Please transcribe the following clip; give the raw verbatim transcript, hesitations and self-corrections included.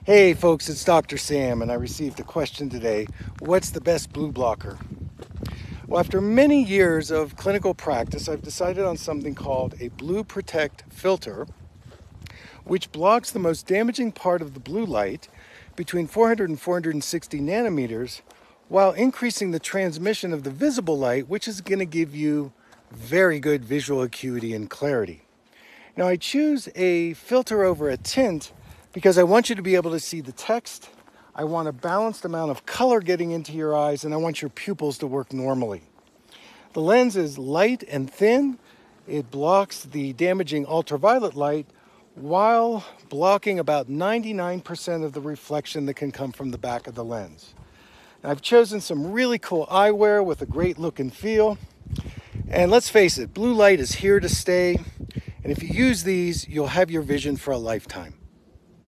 Hey folks, it's Doctor Sam, and I received a question today. What's the best blue blocker? Well, after many years of clinical practice, I've decided on something called a Blue Protect filter, which blocks the most damaging part of the blue light between four hundred and four hundred sixty nanometers, while increasing the transmission of the visible light, which is going to give you very good visual acuity and clarity. Now, I choose a filter over a tint because I want you to be able to see the text. I want a balanced amount of color getting into your eyes, and I want your pupils to work normally. The lens is light and thin. It blocks the damaging ultraviolet light while blocking about ninety-nine percent of the reflection that can come from the back of the lens. And I've chosen some really cool eyewear with a great look and feel. And let's face it, blue light is here to stay. And if you use these, you'll have your vision for a lifetime.